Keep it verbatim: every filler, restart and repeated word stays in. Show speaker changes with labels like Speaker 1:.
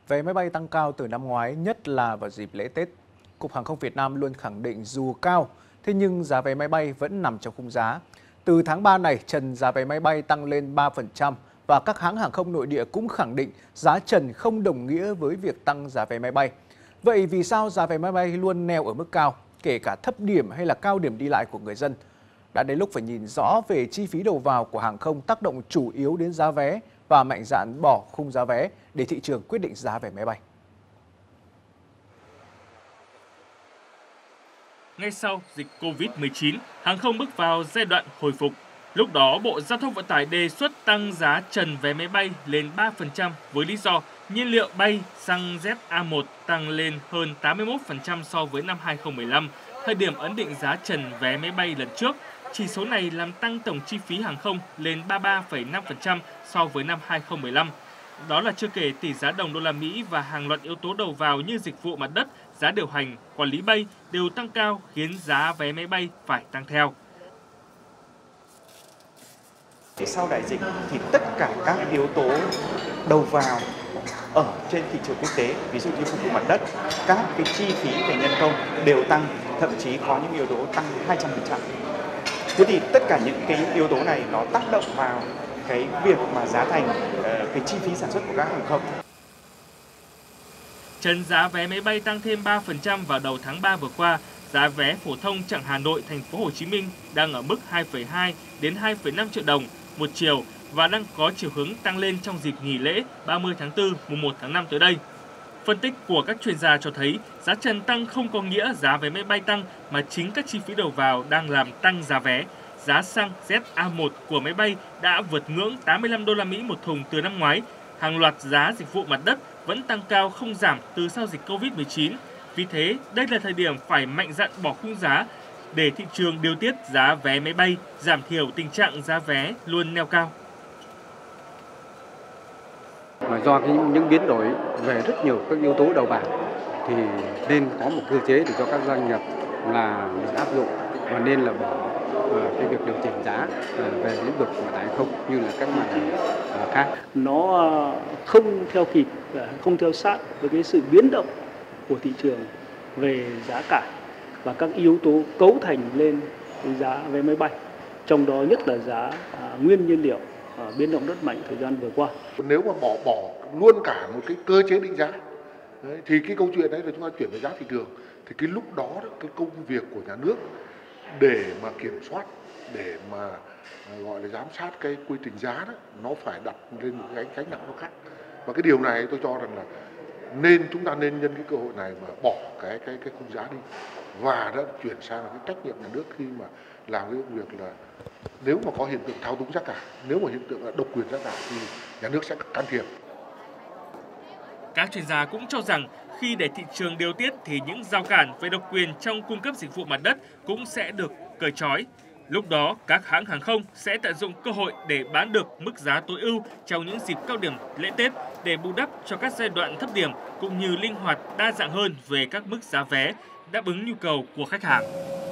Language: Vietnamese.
Speaker 1: Vé máy bay tăng cao từ năm ngoái, nhất là vào dịp lễ Tết. Cục Hàng không Việt Nam luôn khẳng định dù cao, thế nhưng giá vé máy bay vẫn nằm trong khung giá. Từ tháng ba này, trần giá vé máy bay tăng lên ba phần trăm và các hãng hàng không nội địa cũng khẳng định giá trần không đồng nghĩa với việc tăng giá vé máy bay. Vậy vì sao giá vé máy bay luôn neo ở mức cao, kể cả thấp điểm hay là cao điểm đi lại của người dân? Đã đến lúc phải nhìn rõ về chi phí đầu vào của hàng không tác động chủ yếu đến giá vé và mạnh dạn bỏ khung giá vé để thị trường quyết định giá vé máy bay.
Speaker 2: Ngay sau dịch Covid mười chín, hàng không bước vào giai đoạn hồi phục. Lúc đó, Bộ Giao thông Vận tải đề xuất tăng giá trần vé máy bay lên ba phần trăm với lý do nhiên liệu bay xăng Z A một tăng lên hơn tám mươi mốt phần trăm so với năm hai không một năm, thời điểm ấn định giá trần vé máy bay lần trước. Chỉ số này làm tăng tổng chi phí hàng không lên ba mươi ba phẩy năm phần trăm so với năm hai không một lăm. Đó là chưa kể tỷ giá đồng đô la Mỹ và hàng loạt yếu tố đầu vào như dịch vụ mặt đất, giá điều hành, quản lý bay đều tăng cao khiến giá vé máy bay phải tăng theo.
Speaker 3: Sau đại dịch thì tất cả các yếu tố đầu vào ở trên thị trường quốc tế, ví dụ như phục vụ mặt đất, các cái chi phí về nhân công đều tăng, thậm chí có những yếu tố tăng hai trăm phần trăm. Thế thì tất cả những cái yếu tố này nó tác động vào cái việc mà giá thành, cái chi phí sản xuất của các hàng không.
Speaker 2: Trần giá vé máy bay tăng thêm ba phần trăm vào đầu tháng ba vừa qua. Giá vé phổ thông chặng Hà Nội Thành phố Hồ Chí Minh đang ở mức hai phẩy hai đến hai phẩy năm triệu đồng một chiều và đang có chiều hướng tăng lên trong dịp nghỉ lễ ba mươi tháng tư, mùng một tháng năm tới đây. Phân tích của các chuyên gia cho thấy giá trần tăng không có nghĩa giá vé máy bay tăng mà chính các chi phí đầu vào đang làm tăng giá vé. Giá xăng Z A một của máy bay đã vượt ngưỡng tám mươi lăm đô la Mỹ một thùng từ năm ngoái. Hàng loạt giá dịch vụ mặt đất vẫn tăng cao không giảm từ sau dịch Covid mười chín. Vì thế, đây là thời điểm phải mạnh dạn bỏ khung giá để thị trường điều tiết giá vé máy bay, giảm thiểu tình trạng giá vé luôn neo cao.
Speaker 4: Mà do cái, những biến đổi về rất nhiều các yếu tố đầu vào thì nên có một cơ chế để cho các doanh nghiệp là áp dụng và nên là bỏ cái việc điều chỉnh giá về lĩnh vực vận tải không như là các mặt khác.
Speaker 5: Nó không theo kịp, không theo sát với cái sự biến động của thị trường về giá cả và các yếu tố cấu thành lên cái giá vé máy bay, trong đó nhất là giá à, nguyên nhiên liệu à, biến động rất mạnh thời gian vừa qua.
Speaker 6: Nếu mà bỏ bỏ luôn cả một cái cơ chế định giá đấy, thì cái câu chuyện đấy là chúng ta chuyển về giá thị trường, thì cái lúc đó, đó cái công việc của nhà nước để mà kiểm soát, để mà gọi là giám sát cái quy trình giá đó, nó phải đặt lên một cái gánh nặng nó khác. Và cái điều này tôi cho rằng là nên chúng ta nên nhân cái cơ hội này mà bỏ cái cái cái khung giá đi và đã chuyển sang là cái trách nhiệm nhà nước khi mà làm cái việc là nếu mà có hiện tượng thao túng giá cả, nếu mà hiện tượng là độc quyền giá cả thì nhà nước sẽ can thiệp.
Speaker 2: Các chuyên gia cũng cho rằng khi để thị trường điều tiết thì những rào cản về độc quyền trong cung cấp dịch vụ mặt đất cũng sẽ được cởi trói. Lúc đó, các hãng hàng không sẽ tận dụng cơ hội để bán được mức giá tối ưu trong những dịp cao điểm lễ Tết để bù đắp cho các giai đoạn thấp điểm cũng như linh hoạt đa dạng hơn về các mức giá vé, đáp ứng nhu cầu của khách hàng.